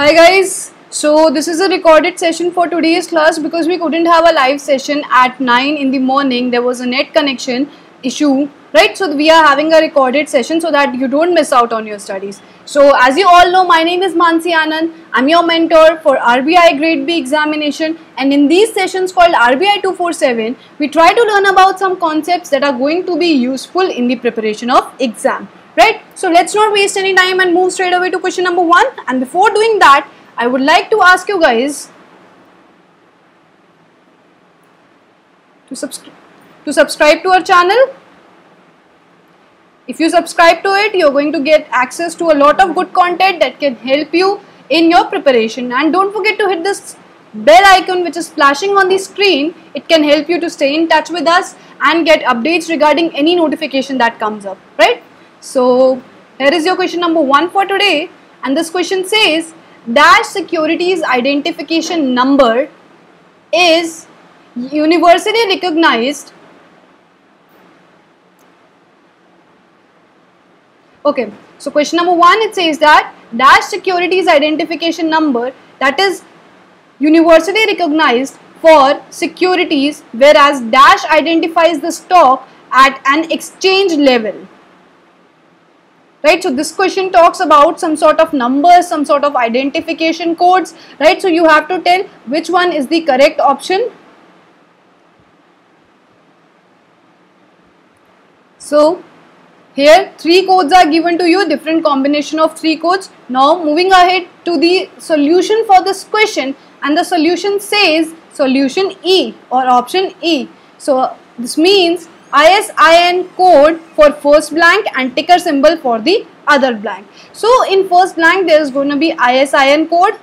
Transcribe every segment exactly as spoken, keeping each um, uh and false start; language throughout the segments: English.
Hi guys, so this is a recorded session for today's class because we couldn't have a live session at nine in the morning. There was a net connection issue, right? So we are having a recorded session so that you don't miss out on your studies. So as you all know, my name is Mansi Anand. I'm your mentor for R B I Grade B examination, and in these sessions called R B I two forty-seven, we try to learn about some concepts that are going to be useful in the preparation of exam. Right, so let's not waste any time and move straight away to question number one. And before doing that, I would like to ask you guys to subscribe to subscribe to our channel. If you subscribe to it, you're going to get access to a lot of good content that can help you in your preparation. And don't forget to hit this bell icon which is flashing on the screen. It can help you to stay in touch with us and get updates regarding any notification that comes up, right? So here is your question number one for today, and this question says dash securities identification number is universally recognized. Okay, so question number one, it says that dash securities identification number that is universally recognized for securities, whereas dash identifies the stock at an exchange level. Right, so this question talks about some sort of numbers, some sort of identification codes, right? So you have to tell which one is the correct option. So here three codes are given to you, different combination of three codes. Now moving ahead to the solution for this question, and the solution says solution E or option E. So this means I S I N code for first blank and ticker symbol for the other blank. So in first blank there is going to be I S I N code.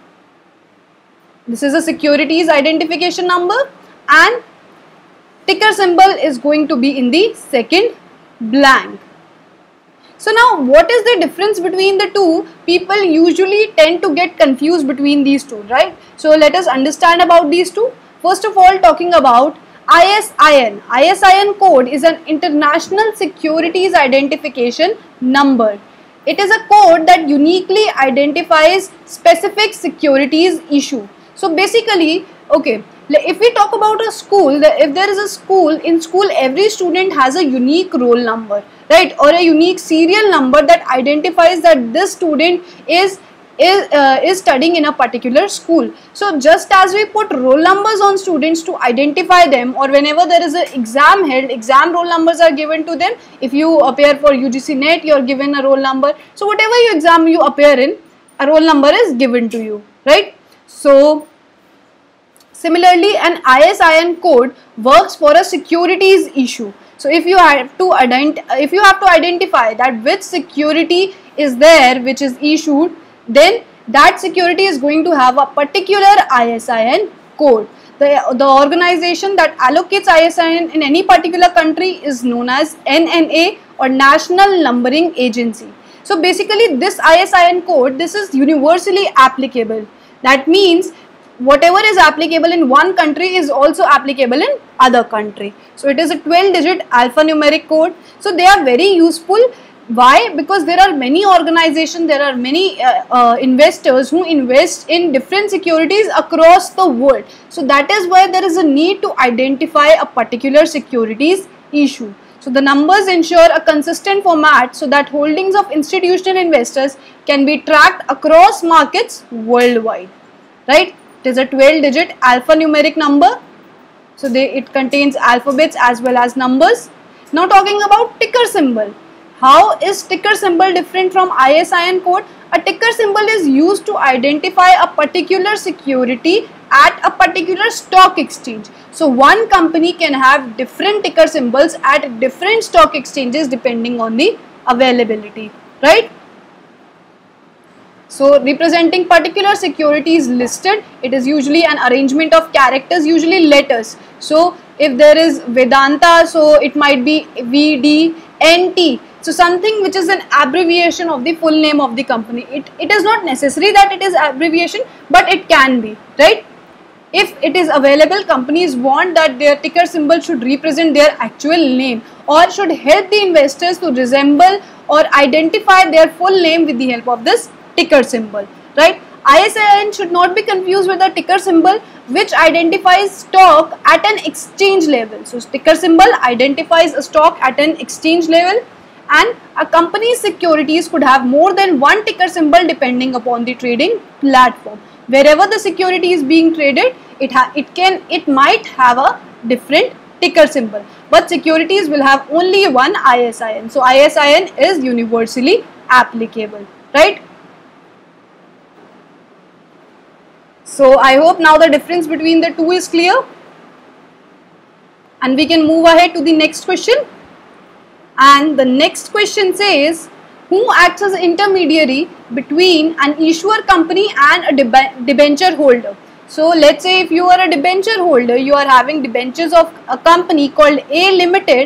This is a securities identification number, and ticker symbol is going to be in the second blank. So now what is the difference between the two? People usually tend to get confused between these two, right? So let us understand about these two. First of all, talking about I S I N. I S I N code is an international securities identification number. It is a code that uniquely identifies specific securities issue. So basically, okay, if we talk about a school, if there is a school, in school every student has a unique roll number, right, or a unique serial number that identifies that this student is Is, uh, is studying in a particular school. So just as we put roll numbers on students to identify them, or whenever there is an exam held, exam roll numbers are given to them. If you appear for U G C net, you are given a roll number. So whatever you exam you appear in, a roll number is given to you, right? So similarly, an I S I N code works for a securities issue. So if you have to ident if you have to identify that which security is there which is issued, then that security is going to have a particular I S I N code. The, the organization that allocates I S I N in any particular country is known as N N A or National Numbering Agency. So basically this I S I N code, this is universally applicable. That means whatever is applicable in one country is also applicable in other country. So it is a twelve digit alphanumeric code. So they are very useful. Why? Because there are many organizations, there are many uh, uh, investors who invest in different securities across the world. So that is why there is a need to identify a particular securities issue. So the numbers ensure a consistent format so that holdings of institutional investors can be tracked across markets worldwide. Right? It is a twelve digit alphanumeric number. So they, it contains alphabets as well as numbers. Now talking about ticker symbol. How is ticker symbol different from I S I N code? A ticker symbol is used to identify a particular security at a particular stock exchange. So one company can have different ticker symbols at different stock exchanges depending on the availability, right? So representing particular securities listed, it is usually an arrangement of characters, usually letters. So if there is Vedanta, so it might be V D N T. So something which is an abbreviation of the full name of the company. It, it is not necessary that it is abbreviation, but it can be, right? If it is available, companies want that their ticker symbol should represent their actual name or should help the investors to resemble or identify their full name with the help of this ticker symbol, right? I S I N should not be confused with the ticker symbol which identifies stock at an exchange level. So ticker symbol identifies a stock at an exchange level, and a company's securities could have more than one ticker symbol depending upon the trading platform. Wherever the security is being traded, it ha it can it might have a different ticker symbol, but securities will have only one I S I N. So I S I N is universally applicable, right? So I hope now the difference between the two is clear, and we can move ahead to the next question. And the next question says, who acts as intermediary between an issuer company and a deb debenture holder? So let's say if you are a debenture holder, you are having debentures of a company called A Limited.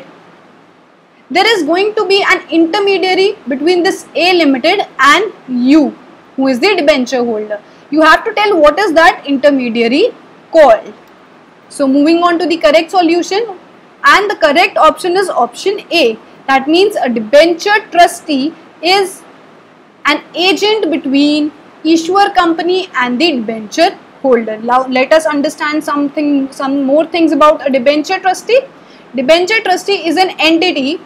There is going to be an intermediary between this A Limited and you, who is the debenture holder. You have to tell what is that intermediary called. So moving on to the correct solution, and the correct option is option A. That means a debenture trustee is an agent between issuer company and the debenture holder. Now let us understand something, some more things about a debenture trustee. Debenture trustee is an entity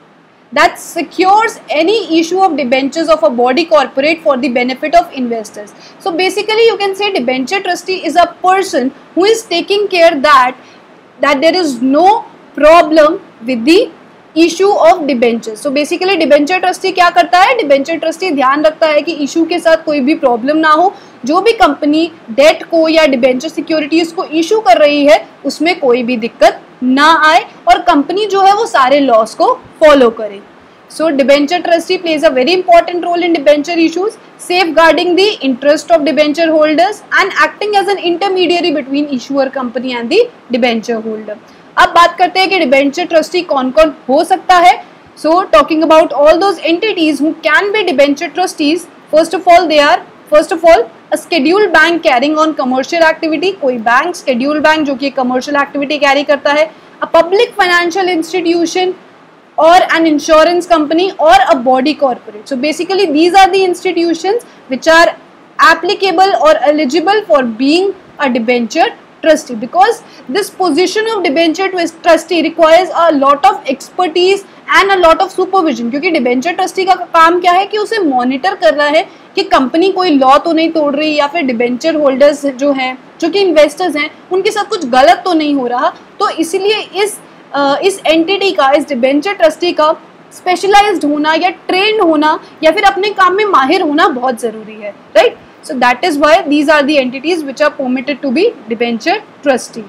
that secures any issue of debentures of a body corporate for the benefit of investors. So basically you can say debenture trustee is a person who is taking care that that there is no problem with the issue of debentures. So basically debenture trustee क्या करता है? Debenture trustee ध्यान रखता है कि issue के साथ कोई भी problem ना हो, जो भी कंपनी डेट को या डिबेंचर सिक्योरिटीज को इशू कर रही है उसमें कोई भी दिक्कत ना आए और कंपनी जो है वो सारे लॉस को फॉलो करे. So debenture trustee plays a very important role in debenture issues, safeguarding the interest of debenture holders and acting as an intermediary between issuer company and the debenture holder. अब बात करते हैं कि debenture trustee कौन कौन हो सकता है. So talking about all those entities who can be debenture trustees, first of all they are first of all a scheduled bank carrying on commercial activity, कोई बैंक scheduled बैंक जो कि commercial activity carry करता है, a public financial institution or an insurance company or a body corporate. So basically these are the institutions which are applicable or eligible for being a debenture trustee, because this position of debenture trustee requires a lot of expertise and a lot of supervision. क्योंकि debenture trustee का काम क्या है कि उसे monitor करना है कि कंपनी कोई लॉ तो नहीं तोड़ रही या फिर डिबेंचर होल्डर्स जो हैं जो कि इन्वेस्टर्स हैं उनके साथ कुछ गलत तो नहीं हो रहा. तो इसीलिए इस आ, इस एंटिटी का, इस डिबेंचर ट्रस्टी का स्पेशलाइज्ड होना या ट्रेंड होना या फिर अपने काम में माहिर होना बहुत ज़रूरी है, right. So that is why these are the entities which are permitted to be debenture trustee.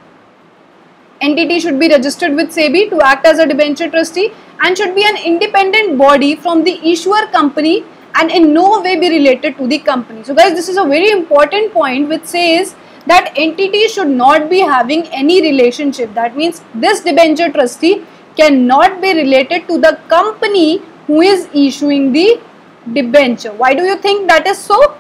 Entity should be registered with SEBI to act as a debenture trustee and should be an independent body from the issuer company and in no way be related to the company. So guys, this is a very important point which says that entity should not be having any relationship. That means this debenture trustee cannot be related to the company who is issuing the debenture. Why do you think that is so?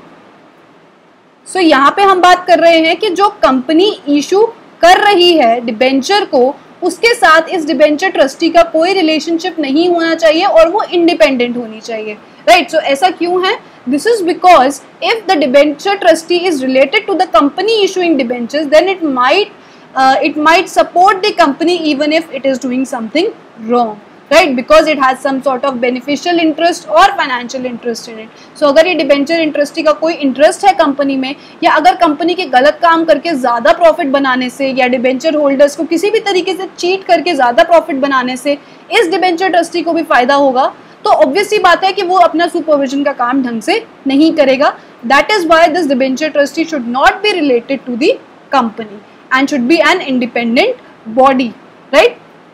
So यहाँ पे हम बात कर रहे हैं कि जो company issue कर रही है डिबेंचर को, उसके साथ इस डिबेंचर ट्रस्टी का कोई रिलेशनशिप नहीं होना चाहिए और वो इंडिपेंडेंट होनी चाहिए, राइट. सो ऐसा क्यों है? This is because if the debenture trustee is related to the company issuing debentures then it might it might support the company even if it is doing something wrong, right, because it has some sort of beneficial interest or financial interest in it. So अगर ये debenture इंटरेस्टी का कोई interest है company में, या अगर company के गलत काम करके ज़्यादा प्रॉफिट बनाने से या डिबेंचर होल्डर्स को किसी भी तरीके से चीट करके ज़्यादा प्रॉफिट बनाने से इस डिबेंचर ट्रस्टी को भी फायदा होगा, तो ऑब्वियस सी बात है कि वो अपना सुपरविजन का काम ढंग से नहीं करेगा. That is why this debenture trustee should not be related to the company and should be an independent body, right.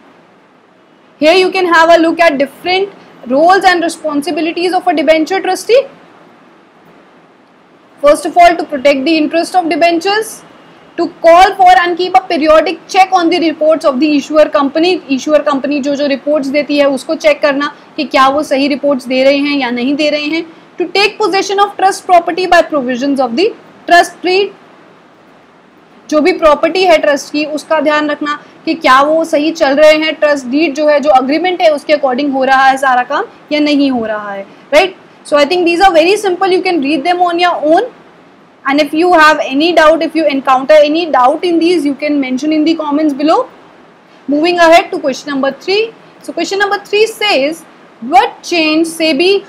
Here you can have a look at different roles and responsibilities of a debenture trustee. First of all, to protect the interest of debentures, to call for and keep a periodic check on the reports of the issuer company. Issuer company जो जो reports देती है उसको check करना कि क्या वो सही reports दे रहे हैं या नहीं दे रहे हैं. To take possession of trust property by provisions of the trust deed. जो भी प्रॉपर्टी है ट्रस्ट की उसका ध्यान रखना कि क्या वो सही चल रहे हैं, ट्रस्ट डीड जो है, जो अग्रीमेंट है उसके अकॉर्डिंग हो रहा है सारा काम या नहीं हो रहा है, right. So I think these are very simple, you can read them on your own. And if you have any doubt, if you encounter any doubt in these, you can mention in the comments below. Moving ahead to question number three. So question number three says, what change SEBI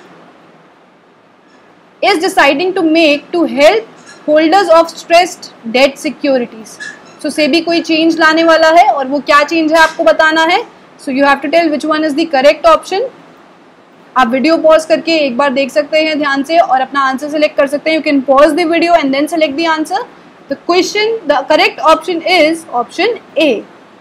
is deciding to make to help holders of stressed debt securities? So SEBI कोई change लाने वाला है और वो क्या change है आपको बताना है. So you have to tell which one is the correct option. आप वीडियो पॉज करके एक बार देख सकते हैं ध्यान से और अपना आंसर सेलेक्ट कर सकते हैं. You can pause the video and then select the answer. The question, the correct option is option A.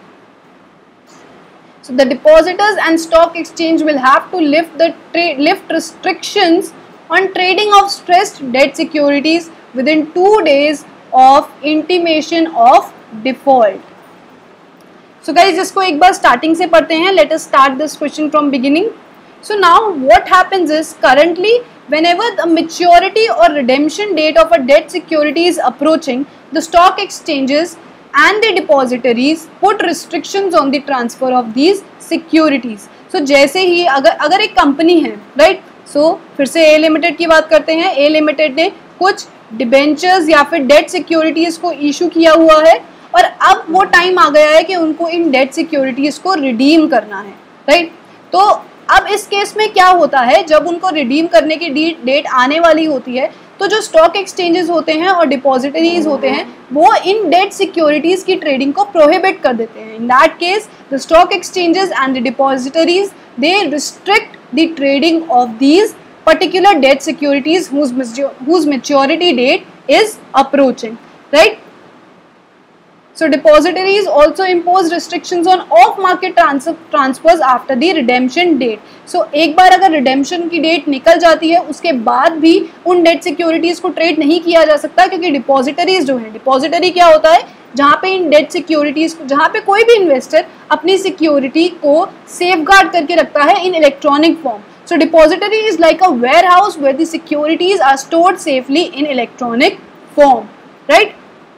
So the depositors and stock exchange will have to lift the lift restrictions on trading of stressed debt securities within two days of intimation of default. So guys, इसको एक बार starting से पढ़ते हैं. Let us start this question from beginning. So now what happens is, currently whenever the maturity or redemption date of a debt security is approaching, the stock exchanges and the depositories put restrictions on the transfer of these securities. So जैसे ही अगर अगर एक company है, right, सो फिर से ए limited की बात करते हैं. ए लिमिटेड ने कुछ डिबेंचर्स या फिर डेट सिक्योरिटीज को इशू किया हुआ है और अब वो टाइम आ गया है कि उनको इन डेट सिक्योरिटीज को रिडीम करना है, राइट. तो अब इस केस में क्या होता है, जब उनको रिडीम करने की डेट आने वाली होती है तो जो स्टॉक एक्सचेंजेस होते हैं और डिपॉजिटरीज होते हैं वो इन डेट सिक्योरिटीज की ट्रेडिंग को प्रोहिबिट कर देते हैं. In that case the stock exchanges and the depositories they restrict the trading of these particular debt securities whose maturity date is approaching, right? So depositories also impose restrictions on off-market transfers after the redemption date. So एक बार अगर redemption की date निकल जाती है उसके बाद भी उन डेट सिक्योरिटीज को ट्रेड नहीं किया जा सकता, क्योंकि डिपॉजिटरीज जो है, डिपॉजिटरी क्या होता है, जहाँ पे इन डेट सिक्योरिटीज, जहाँ पे कोई भी इन्वेस्टर अपनी सिक्योरिटी को सेफगार्ड करके रखता है in electronic form. So depository is like a warehouse where the securities are stored safely in electronic form, right?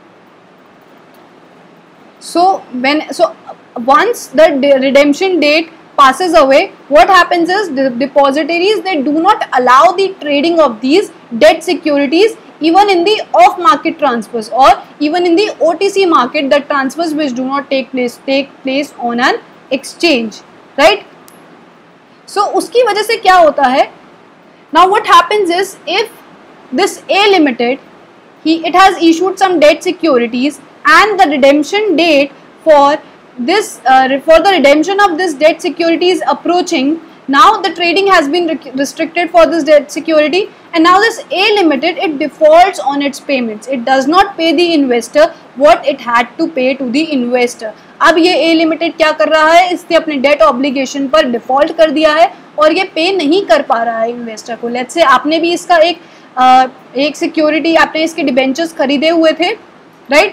So when so once the redemption date passes away, what happens is the depositories, they do not allow the trading of these debt securities even in the off market transfers or even in the O T C market, the transfers which do not take place take place on an exchange, right? So उसकी वजह से क्या होता है, now what happens is, if this A limited, he it has issued some debt securities and the redemption date for this uh, for the redemption of this debt security is approaching, now the trading has been restricted for this debt security and now this A limited, it defaults on its payments. It does not pay the investor what it had to pay to the investor. अब ये A limited क्या कर रहा है, इसने अपने date obligation पर default कर दिया है और ये पे नहीं कर पा रहा है इन्वेस्टर को. लेट्स से आपने भी इसका एक uh, एक सिक्योरिटी, आपने इसके डिबेंचर्स खरीदे हुए थे, right.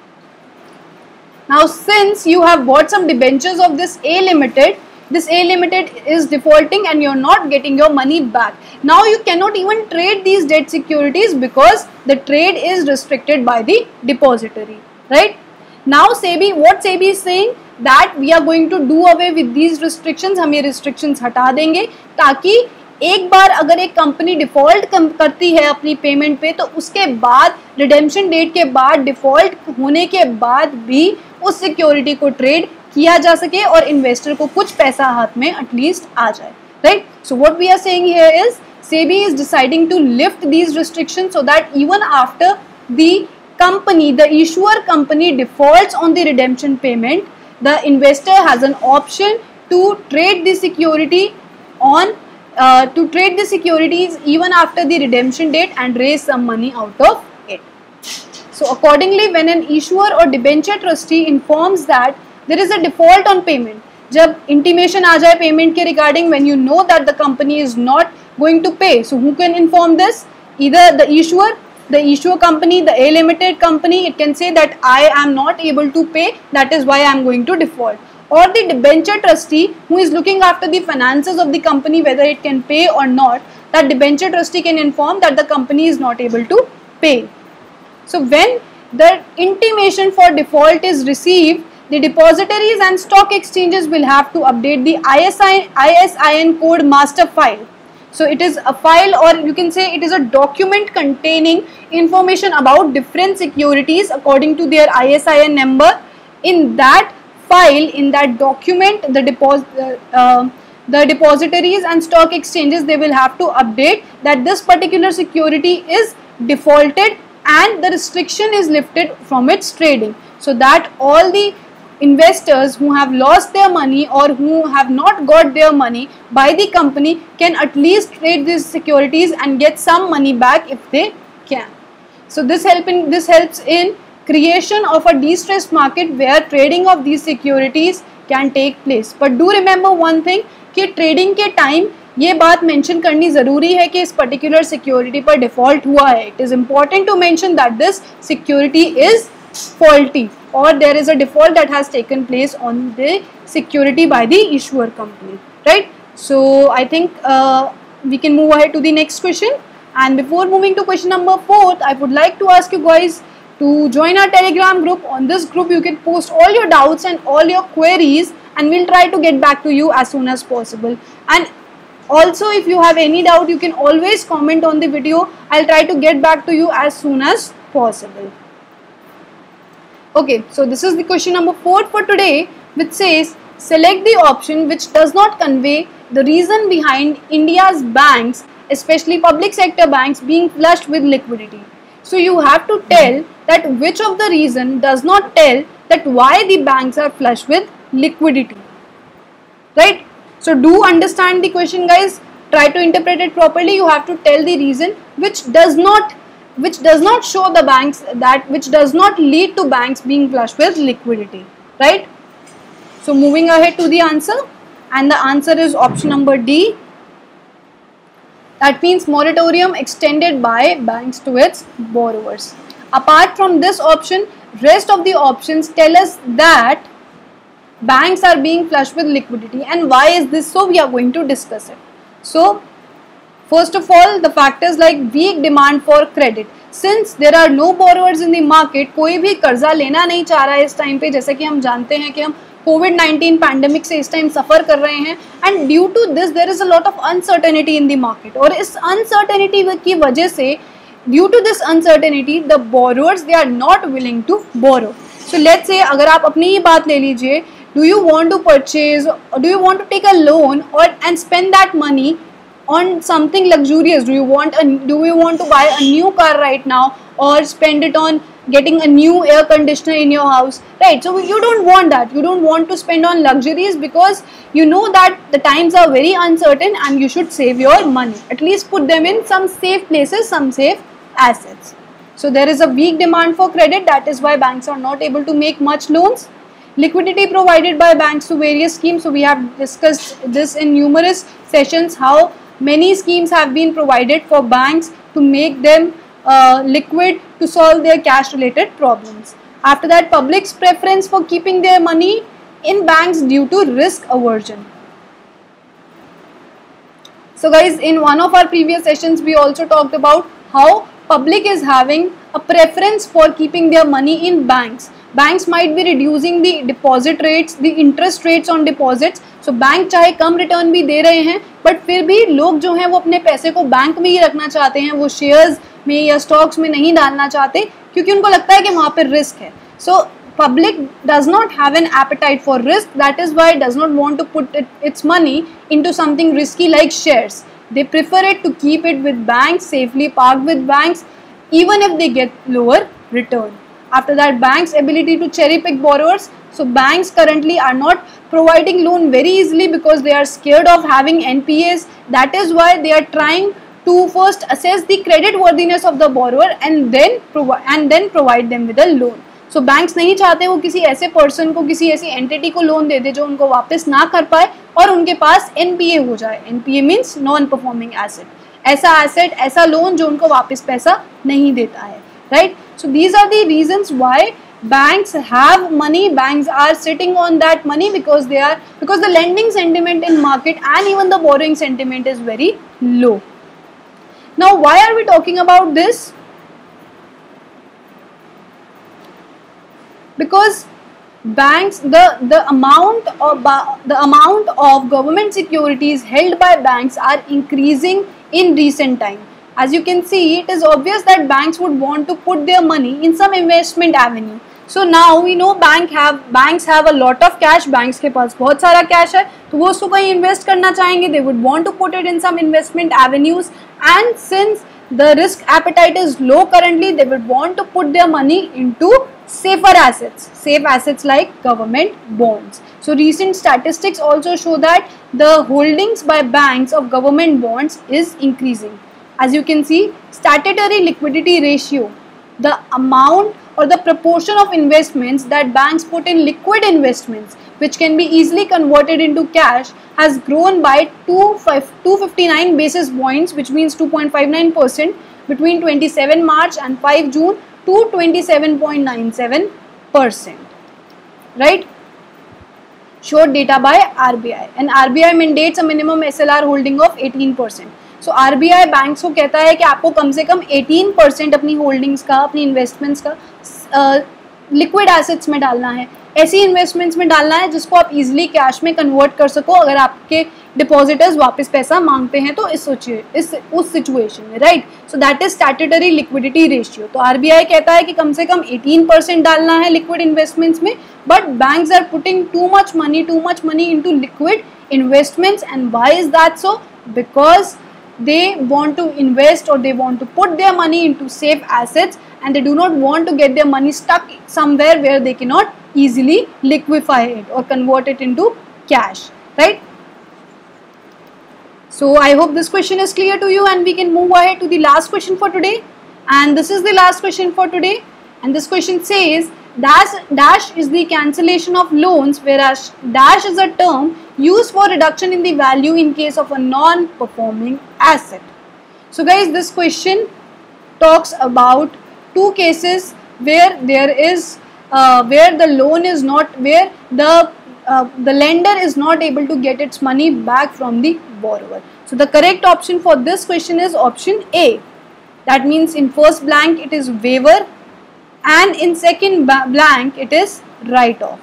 Now since you have bought some debentures of this A limited, this A limited is defaulting and you're not getting your money back. Now you cannot even trade these debt securities because the trade is restricted by the depository, right? Now SEBI, what SEBI is saying, that we are going to do away with these restrictions. हम ये restrictions हटा देंगे ताकि एक बार अगर एक company default करती है अपनी पेमेंट पे तो उसके बाद रिडेम्पशन डेट के बाद डिफॉल्ट होने के बाद भी उस सिक्योरिटी को ट्रेड किया जा सके और इन्वेस्टर को कुछ पैसा हाथ में एटलीस्ट आ जाए, right. So what we are saying here is SEBI is deciding to lift these restrictions so that even after the company, the issuer company defaults on the redemption payment, the investor has an option to trade the security on Uh, to trade the securities even after the redemption date and raise some money out of it. So accordingly, when an issuer or debenture trustee informs that there is a default on payment, जब intimation आ जाए payment के regarding, when you know that the company is not going to pay, so who can inform this? Either the issuer, the issuer company, the A limited company, it can say that I am not able to pay, that is why I am going to default. Or the debenture trustee who is looking after the finances of the company, whether it can pay or not, that debenture trustee can inform that the company is not able to pay. So when the intimation for default is received, the depositories and stock exchanges will have to update the I S I N code master file. So it is a file, or you can say it is a document containing information about different securities according to their I S I N number. In that file, in that document, the deposit uh, uh, the depositories and stock exchanges, they will have to update that this particular security is defaulted and the restriction is lifted from its trading, so that all the investors who have lost their money or who have not got their money by the company can at least trade these securities and get some money back if they can. So this helping this helps in creation of a distressed market where trading of these securities can take place. But do remember one thing, कि trading के time ये बात mention करनी ज़रूरी है कि इस particular security पर डिफॉल्ट हुआ है. It is important to mention that this security is faulty or there is a default that has taken place on the security by the issuer company, right? So I think uh, we can move ahead to the next question, and before moving to question number fourth, I would like to ask you guys to join our Telegram group. On this group you can post all your doubts and all your queries, and we'll try to get back to you as soon as possible. And also, if you have any doubt, you can always comment on the video. I'll try to get back to you as soon as possible. Okay, so this is the question number four for today, which says select the option which does not convey the reason behind India's banks, especially public sector banks, being flushed with liquidity. So you have to tell that which of the reason does not tell that why the banks are flushed with liquidity, right? So do understand the question, guys. Try to interpret it properly. You have to tell the reason which does not which does not show the banks that which does not lead to banks being flushed with liquidity, right? So moving ahead to the answer, and the answer is option number D. That means moratorium extended by banks to its borrowers. Apart from this option, rest of the options tell us that banks are being flushed with liquidity. And why is this so? We are going to discuss it. So first of all, the factors like weak demand for credit. Since there are no borrowers in the market, कोई भी कर्जा लेना नहीं चाह रहा है इस time पे, जैसे कि हम जानते हैं कि हम कोविड नाइनटीन पैंडेमिक से इस टाइम सफ़र कर रहे हैं, and due to this there is a lot of uncertainty in the market. और इस अनसर्टेनिटी की वजह से, due to this uncertainty, the borrowers they are not willing to borrow. So let's say अगर आप अपनी ही बात ले लीजिए, do you want to purchase, do you want to take a loan और and spend that money on something luxurious? Do you want a do you want to buy a new car right now, or spend it on getting a new air conditioner in your house, right? So you don't want that. You don't want to spend on luxuries because you know that the times are very uncertain and you should save your money. At least put them in some safe places, some safe assets. So there is a weak demand for credit. That is why banks are not able to make much loans. Liquidity provided by banks to various schemes. So we have discussed this in numerous sessions, how many schemes have been provided for banks to make them uh, liquid to solve their cash related problems. After that, public's preference for keeping their money in banks due to risk aversion. So guys, in one of our previous sessions we also talked about how public is having a preference for keeping their money in banks. Banks might be reducing the deposit rates, the interest rates on deposits. So bank चाहे कम return भी दे रहे हैं, but फिर भी लोग जो हैं वो अपने पैसे को बैंक में ही रखना चाहते हैं, वो शेयर्स में या स्टॉक्स में नहीं डालना चाहते, क्योंकि उनको लगता है कि वहाँ पर रिस्क है. सो public does not have an appetite for risk. That is why it does not want to put it, its money into something risky like shares. They prefer it to keep it with banks, safely parked with banks, even if they get lower return. After that, banks' ability to cherry pick borrowers. So banks currently are not providing loan very easily because they are scared of having N P As. That is why they are trying to first assess the credit worthiness of the borrower and then provide and then provide them with a loan. So banks नहीं चाहते वो किसी ऐसे person को, किसी ऐसी entity को loan दे दे जो उनको वापस ना कर पाए और उनके पास N P A हो जाए. N P A means non performing asset. ऐसा एसेट, ऐसा लोन जो उनको वापस पैसा नहीं देता है, right? So these are the reasons why banks have money. Banks are sitting on that money because they are because the lending sentiment in market and even the borrowing sentiment is very low. Now why are we talking about this? Because banks, the the amount of the amount of government securities held by banks are increasing in recent time. As you can see, it is obvious that banks would want to put their money in some investment avenue. So now we know bank have banks have a lot of cash. Banks के पास बहुत सारा cash है, तो वो उसको कहीं invest करना चाहेंगे. They would want to put it in some investment avenues, and since the risk appetite is low currently, they would want to put their money into safer assets, safe assets like government bonds. So recent statistics also show that the holdings by banks of government bonds is increasing. As you can see, statutory liquidity ratio, the amount or the proportion of investments that banks put in liquid investments which can be easily converted into cash, has grown by two hundred fifty-nine basis points, which means two point five nine percent between twenty-seventh March and fifth June to twenty-seven point nine seven percent. Right? Showed data by R B I, and R B I mandates a minimum S L R holding of eighteen percent. So R B I banks को कहता है कि आपको कम से कम eighteen percent अपनी holdings का, अपनी इन्वेस्टमेंट्स का लिक्विड uh, एसेट्स में डालना है, ऐसी इन्वेस्टमेंट्स में डालना है जिसको आप इजीली कैश में कन्वर्ट कर सको अगर आपके डिपॉजिटर्स वापस पैसा मांगते हैं तो इस इस उस सिचुएशन में, right. So that is statutory liquidity ratio. तो आरबीआई कहता है कि कम से कम eighteen percent डालना है लिक्विड इन्वेस्टमेंट्स में, but banks are putting too much money too much money into liquid investments. And why is that so? Because they want to invest or they want to put their money into safe assets, and they do not want to get their money stuck somewhere where they cannot easily liquefy it or convert it into cash, right? So I hope this question is clear to you, and we can move ahead to the last question for today. And this is the last question for today, and this question says dash dash is the cancellation of loans, whereas dash is a term used for reduction in the value in case of a non-performing asset. So guys, this question talks about two cases where there is uh, where the loan is not where the uh, the lender is not able to get its money back from the borrower. So the correct option for this question is option A. That means in first blank it is waiver, and in second blank it is write-off.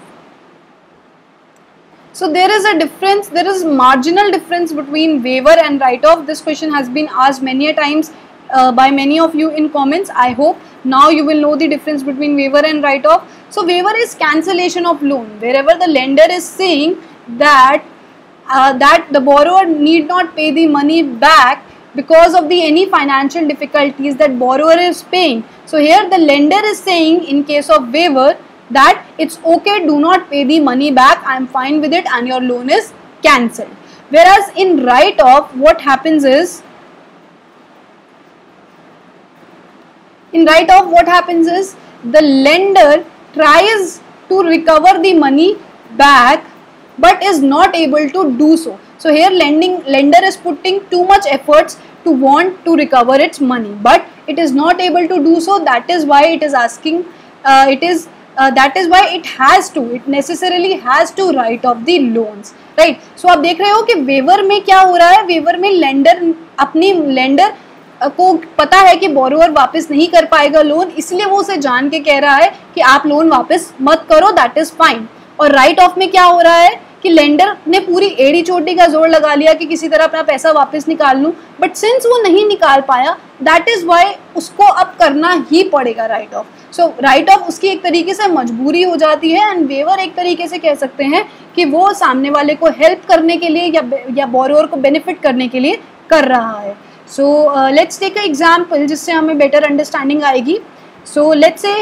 So there is a difference, there is marginal difference between waiver and write-off. This question has been asked many a times uh, by many of you in comments. I hope now you will know the difference between waiver and write-off. So waiver is cancellation of loan, wherever the lender is saying that uh, that the borrower need not pay the money back because of the any financial difficulties that borrower is paying. So here the lender is saying in case of waiver that it's okay, do not pay the money back, I am fine with it, and your loan is cancelled. Whereas in write-off, what happens is, in write-off what happens is the lender tries to recover the money back but is not able to do so. So here lending lender is putting too much efforts to want to recover its money, but it is not able to do so. That is why it is asking, uh, it is Uh, that is why it has to, it necessarily has to write off the loans, right? So आप देख रहे हो कि waiver में क्या हो रहा है. वेवर में लेंडर अपनी लेंडर को पता है कि बोरोवर वापस नहीं कर पाएगा लोन, इसलिए वो उसे जान के कह रहा है कि आप लोन वापस मत करो, दैट इज फाइन. और राइट ऑफ में क्या हो रहा है कि लेंडर ने पूरी एड़ी चोटी का जोर लगा लिया कि किसी तरह अपना पैसा वापस निकाल लूं, बट सिंस वो नहीं निकाल पाया, दैट इज वाई उसको अब करना ही पड़ेगा write off. So write off उसकी एक तरीके से मजबूरी हो जाती है, एंड वेवर एक तरीके से कह सकते हैं कि वो सामने वाले को हेल्प करने के लिए या या बोरोवर को बेनिफिट करने के लिए कर रहा है. So let's take a example जिससे हमें बेटर अंडरस्टैंडिंग आएगी. So let's say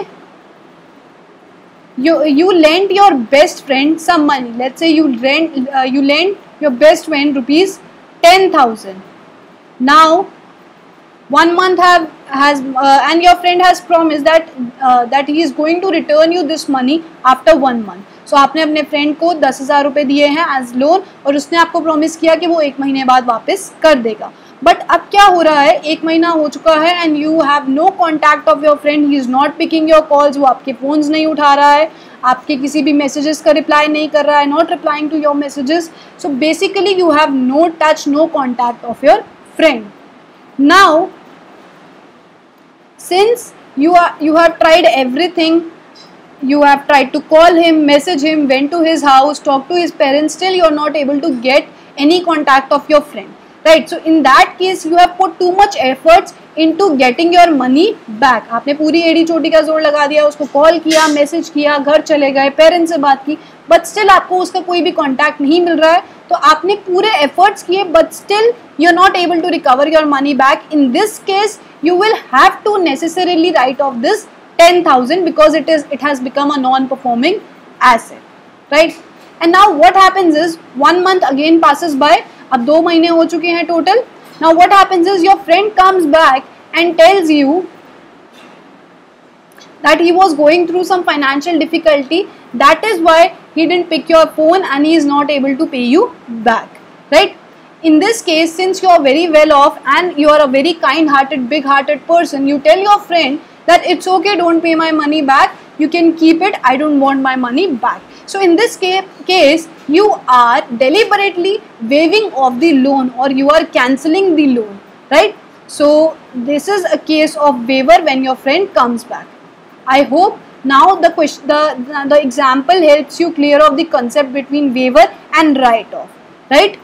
you you lent your best friend some money. Let's say you rent uh, you lent your best friend rupees ten thousand. Now one month have has uh, and your friend has promised that uh, that he is going to return you this money after one month. So आपने अपने friend को दस हजार रुपये दिए हैं as loan, और उसने आपको प्रॉमिस किया कि वो एक महीने बाद वापस कर देगा. बट अब क्या हो रहा है, एक महीना हो चुका है and you have no contact of your friend, he is not picking your calls, वो आपके फ़ोन्स नहीं उठा रहा है, आपके किसी भी मैसेजेस का रिप्लाई नहीं कर रहा है, not replying to your messages. So basically you have no touch, no contact of your friend. Now since you are you have tried everything you have tried to call him, message him, went to his house, talked to his parents, still you are not able to get any contact of your friend, right? So in that case you have put too much efforts into getting your money back. आपने पूरी एड़ी चोटी का जोर लगा दिया, उसको call किया, मैसेज किया, घर चले गए, पेरेंट्स से बात की, बट स्टिल आपको उसका कोई भी कॉन्टैक्ट नहीं मिल रहा है. तो आपने पूरे एफर्ट्स किए but still you are not able to recover your money back. In this case you will have to necessarily write off this ten thousand because it is it has become a non-performing asset, right? And now what happens is one month again passes by. अब दो महीने हो चुके हैं total. Now what happens is your friend comes back and tells you that he was going through some financial difficulty. That is why he didn't pick your phone and he is not able to pay you back, right? In this case, since you are very well off and you are a very kind-hearted, big-hearted person, you tell your friend that it's okay, don't pay my money back, you can keep it, I don't want my money back. So in this case, you are deliberately waiving off the loan or you are cancelling the loan, right? So this is a case of waiver when your friend comes back. I hope now the question, the, the example helps you clear of the concept between waiver and write-off, right?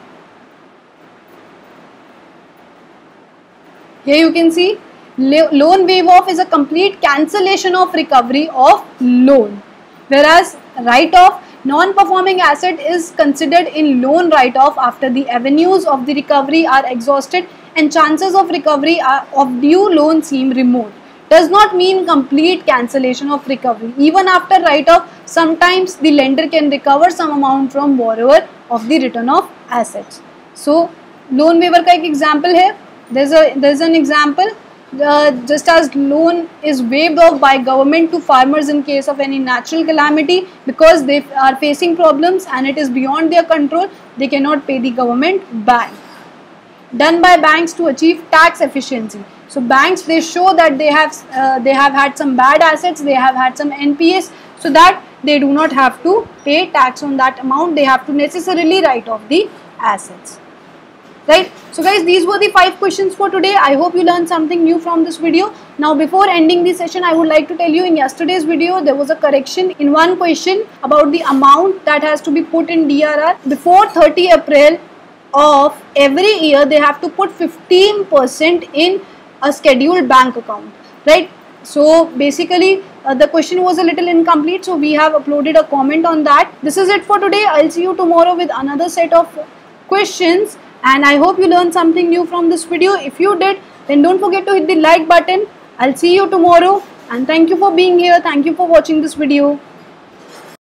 Here you can see loan waive off is a complete cancellation of recovery of loan, whereas write off, non-performing asset, is considered in loan write off after the avenues of the recovery are exhausted and chances of recovery are, of due loan seem remote. Does not mean complete cancellation of recovery. Even after write off, sometimes the lender can recover some amount from borrower of the return of assets. So loan waiver का एक example है. There's a there's an example, uh, just as loan is waived off by government to farmers in case of any natural calamity because they are facing problems and it is beyond their control, they cannot pay the government back. Done by banks to achieve tax efficiency. So banks, they show that they have uh, they have had some bad assets, they have had some N P S, so that they do not have to pay tax on that amount. They have to necessarily write off the assets. Right? So guys, these were the five questions for today. I hope you learned something new from this video. Now before ending the session, I would like to tell you, in yesterday's video there was a correction in one question about the amount that has to be put in D R R. Before thirtieth April of every year, they have to put fifteen percent in a scheduled bank account, right? So basically uh, the question was a little incomplete, so we have uploaded a comment on that. This is it for today. I'll see you tomorrow with another set of questions. And I hope you learned something new from this video. If you did, then don't forget to hit the like button. I'll see you tomorrow. And thank you for being here. Thank you for watching this video.